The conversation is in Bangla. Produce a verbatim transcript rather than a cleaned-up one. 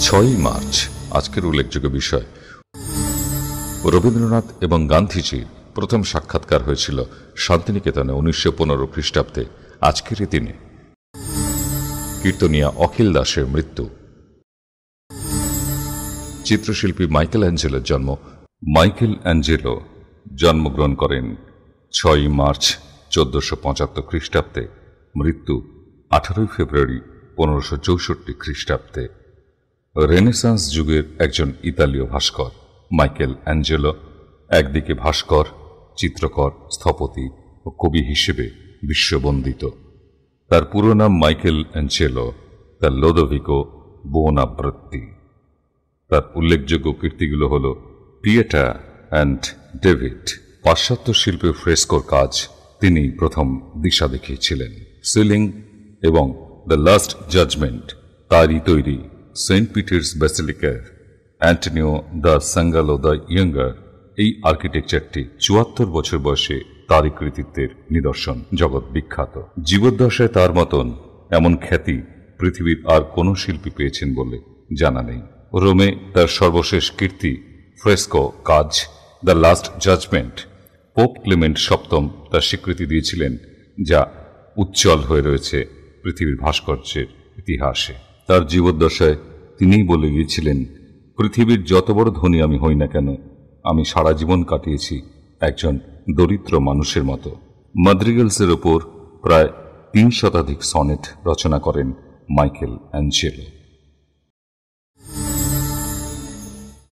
ছয়ই মার্চ আজকের উল্লেখযোগ্য বিষয়। রবীন্দ্রনাথ এবং গান্ধীজির প্রথম সাক্ষাৎকার হয়েছিল শান্তিনিকেতনে উনিশশো পনেরো খ্রিস্টাব্দে আজকের দিনে। কীর্তনিয়া অখিল দাসের মৃত্যু। চিত্রশিল্পী মাইকেল অ্যাঞ্জেলোর জন্ম। মাইকেল অ্যাঞ্জেলো জন্মগ্রহণ করেন ছয়ই মার্চ চোদ্দশো পঁচাত্তর খ্রিস্টাব্দে, মৃত্যু আঠারোই ফেব্রুয়ারি পনেরোশো চৌষট্টি খ্রিস্টাব্দে। রেনেসাঁস যুগের একজন ইতালীয় ভাস্কর মাইকেল অ্যাঞ্জেলো একদিকে ভাস্কর, চিত্রকর, স্থপতি ও কবি হিসেবে বিশ্ববন্দিত। তার পুরো নাম মাইকেল অ্যাঞ্জেলো তার লোদোভিকো বুওনাব্রত্তি। তার উল্লেখযোগ্য কীর্তিগুলো হল পিয়েটা অ্যান্ড ডেভিড। পাশ্চাত্য শিল্পে ফ্রেস্কোর কাজ তিনি প্রথম দিশা দেখিয়েছিলেন। সিলিং এবং দ্য লাস্ট জাজমেন্ট তারই তৈরি। সেন্ট পিটার্স ব্যাসিলিকার Antonio da Sangallo the Younger, এই আর্কিটেকচারটি চুয়াত্তর বছর বয়সে তারই কৃতিত্বের নিদর্শন, জগৎ বিখ্যাত। জীবদ্দশায় তার মতন এমন খ্যাতি পৃথিবীর আর কোনো শিল্পী পেয়েছেন বলে জানা নেই। রোমে তার সর্বশেষ কীর্তি ফ্রেস্কো কাজ the Last Judgment. Pope Clement সপ্তম তার স্বীকৃতি দিয়েছিলেন, যা উজ্জ্বল হয়ে রয়েছে পৃথিবীর ভাস্কর্যের ইতিহাসে। তার জীবদ্দশায় তিনিই বলে গিয়েছিলেন, পৃথিবীর যত বড় ধনী আমি হই না কেন, আমি সারা জীবন কাটিয়েছি একজন দরিদ্র মানুষের মতো। মাদ্রিগালসের ওপর প্রায় তিন শতাধিক সনেট রচনা করেন মাইকেল অ্যাঞ্জেলো।